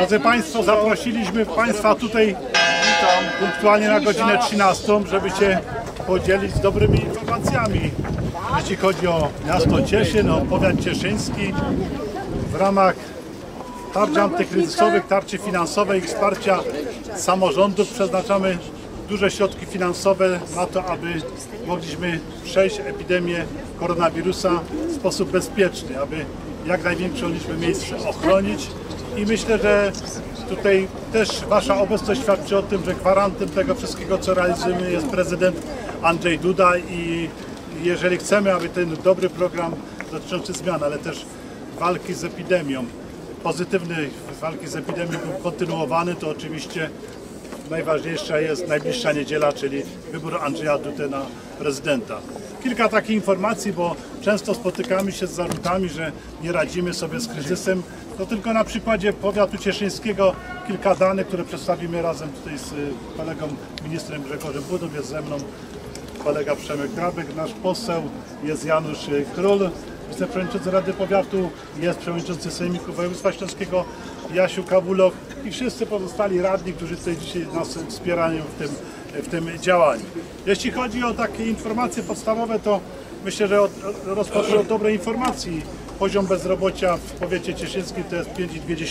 Drodzy Państwo, zaprosiliśmy Państwa tutaj punktualnie na godzinę 13, żeby się podzielić z dobrymi informacjami, jeśli chodzi o miasto Cieszyn, o powiat cieszyński. W ramach tarczy antykryzysowych, tarczy finansowej i wsparcia samorządów przeznaczamy duże środki finansowe na to, aby mogliśmy przejść epidemię koronawirusa w sposób bezpieczny, aby jak największą liczbę miejsc ochronić. I myślę, że tutaj też Wasza obecność świadczy o tym, że gwarantem tego wszystkiego, co realizujemy, jest prezydent Andrzej Duda i jeżeli chcemy, aby ten dobry program dotyczący zmian, ale też walki z epidemią, pozytywnej walki z epidemią był kontynuowany, to oczywiście najważniejsza jest najbliższa niedziela, czyli wybór Andrzeja Dudy na prezydenta. Kilka takich informacji, bo często spotykamy się z zarzutami, że nie radzimy sobie z kryzysem. To tylko na przykładzie powiatu cieszyńskiego kilka danych, które przedstawimy razem tutaj z kolegą ministrem Grzegorzem Budą, jest ze mną kolega Przemek Grabek, nasz poseł, jest Janusz Król, wiceprzewodniczący Rady Powiatu, jest przewodniczący Sejmiku Województwa Śląskiego Jasiu Kawuloch i wszyscy pozostali radni, którzy tutaj dzisiaj nas wspierają w tym działaniu. Jeśli chodzi o takie informacje podstawowe, to myślę, że rozpocznę od dobrej informacji. Poziom bezrobocia w powiecie cieszyńskim to jest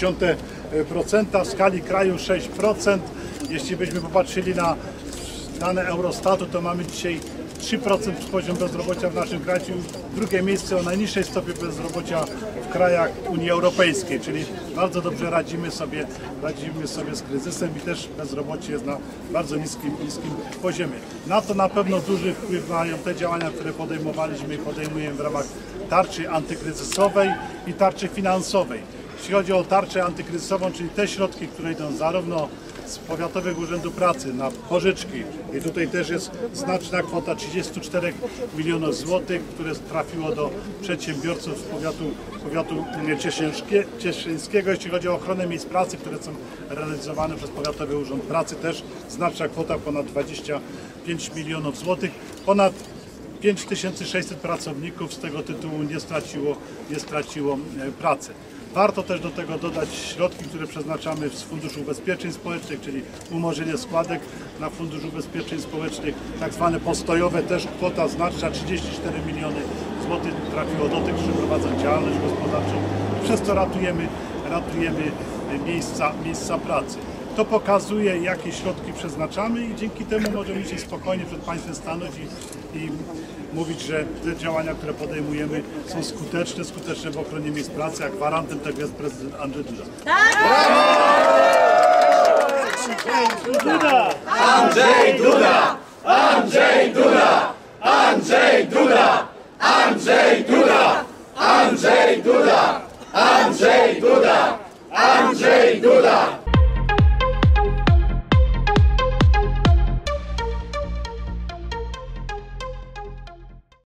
5,2%, w skali kraju 6%. Jeśli byśmy popatrzyli na dane Eurostatu, to mamy dzisiaj 3% poziom bezrobocia w naszym kraju, drugie miejsce o najniższej stopie bezrobocia w krajach Unii Europejskiej, czyli bardzo dobrze radzimy sobie z kryzysem i też bezrobocie jest na bardzo niskim poziomie. Na to na pewno duży wpływ mają te działania, które podejmowaliśmy i podejmujemy w ramach tarczy antykryzysowej i tarczy finansowej. Jeśli chodzi o tarczę antykryzysową, czyli te środki, które idą zarówno z Powiatowego Urzędu Pracy na pożyczki i tutaj też jest znaczna kwota 34 milionów złotych, które trafiło do przedsiębiorców powiatu cieszyńskiego. Jeśli chodzi o ochronę miejsc pracy, które są realizowane przez Powiatowy Urząd Pracy, też znaczna kwota, ponad 25 milionów złotych. Ponad 5600 pracowników z tego tytułu nie straciło pracy. Warto też do tego dodać środki, które przeznaczamy z Funduszu Ubezpieczeń Społecznych, czyli umorzenie składek na Fundusz Ubezpieczeń Społecznych, tak zwane postojowe, też kwota znaczna, 34 miliony złotych trafiło do tych, którzy prowadzą działalność gospodarczą. Przez to ratujemy miejsca pracy. To pokazuje, jakie środki przeznaczamy i dzięki temu możemy się spokojnie przed Państwem stanąć i mówić, że te działania, które podejmujemy, są skuteczne w ochronie miejsc pracy, a gwarantem tego jest prezydent Andrzej Duda. Andrzej Duda! Andrzej Duda! Andrzej Duda! Andrzej Duda! Andrzej Duda! Andrzej Duda!